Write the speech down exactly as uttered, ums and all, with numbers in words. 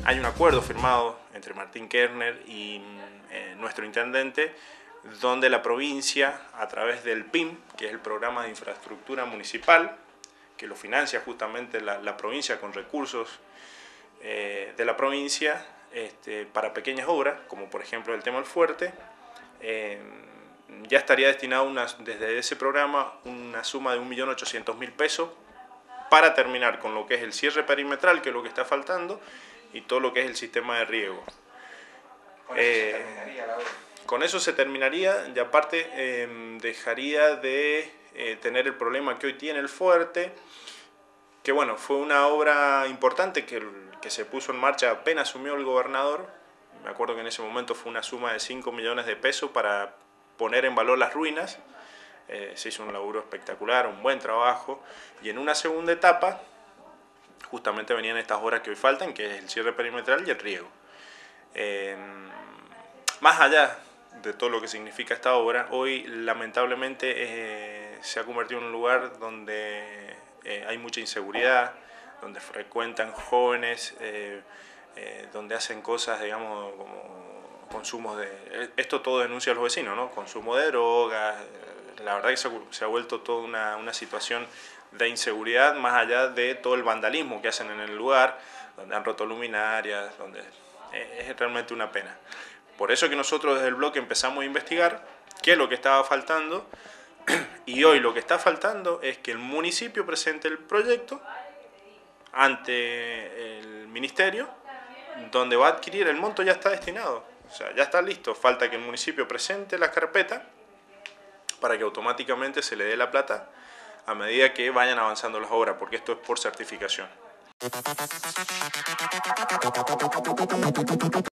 hay un acuerdo firmado entre Martín Kerner y eh, nuestro intendente, donde la provincia, a través del P I M, que es el Programa de Infraestructura Municipal, que lo financia justamente la, la provincia con recursos eh, de la provincia, este, para pequeñas obras, como por ejemplo el tema del fuerte, eh, ya estaría destinado una, desde ese programa una suma de un millón ochocientos mil pesos para terminar con lo que es el cierre perimetral, que es lo que está faltando, y todo lo que es el sistema de riego. Con eso eh, se terminaría la obra. Con eso se terminaría, y aparte eh, dejaría de eh, tener el problema que hoy tiene el fuerte, que bueno, fue una obra importante que, que se puso en marcha apenas asumió el gobernador. Me acuerdo que en ese momento fue una suma de cinco millones de pesos para poner en valor las ruinas. Eh, se hizo un laburo espectacular, un buen trabajo, y en una segunda etapa justamente venían estas obras que hoy faltan, que es el cierre perimetral y el riego. Eh, más allá de todo lo que significa esta obra, hoy lamentablemente eh, se ha convertido en un lugar donde eh, hay mucha inseguridad, donde frecuentan jóvenes, eh, eh, donde hacen cosas, digamos, como consumos de... Esto todo denuncia a los vecinos, ¿no? Consumo de drogas. La verdad que se ha, se ha vuelto toda una, una situación de inseguridad, más allá de todo el vandalismo que hacen en el lugar, donde han roto luminarias, donde eh, es realmente una pena. Por eso que nosotros desde el bloque empezamos a investigar qué es lo que estaba faltando, y hoy lo que está faltando es que el municipio presente el proyecto ante el ministerio, donde va a adquirir, el monto ya está destinado, o sea, ya está listo, falta que el municipio presente la carpeta para que automáticamente se le dé la plata a medida que vayan avanzando las obras, porque esto es por certificación.